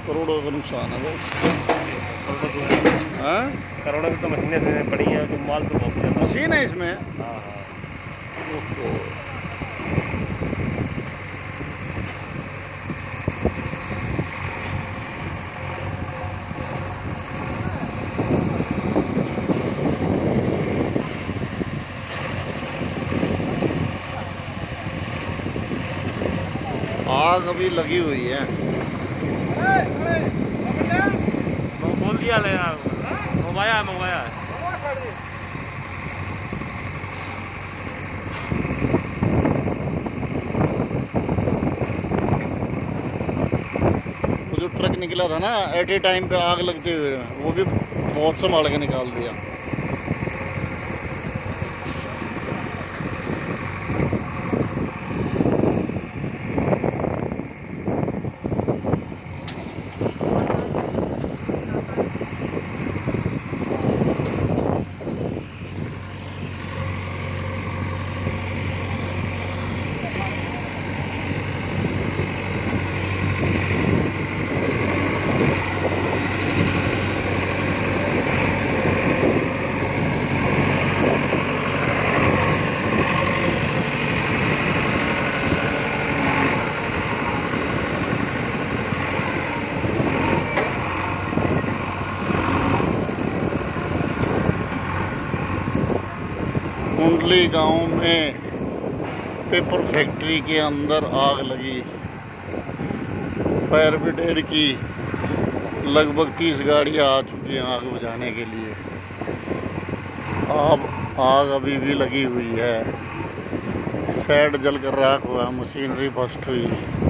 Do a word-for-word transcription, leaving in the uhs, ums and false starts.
करोड़ों का नुकसान है भाई। हाँ करोड़ों की तो मशीनें पड़ी हैं, जो माल तो बहुत ज़्यादा मशीन है इसमें। हाँ हाँ। आग अभी लगी हुई है। बोल दिया ले मंगवाया है मंगवाया है। वो जो ट्रक निकला था ना एट ए टाइम पे आग लगते हुए, वो भी बहुत संभाल के निकाल दिया। कुंडली गांव में पेपर फैक्ट्री के अंदर आग लगी। फायर ब्रिगेड की लगभग तीस गाड़ियां आ चुकी हैं आग बुझाने के लिए। अब आग अभी भी लगी हुई है। शेड जलकर राख हुआ, मशीनरी बस्ट हुई।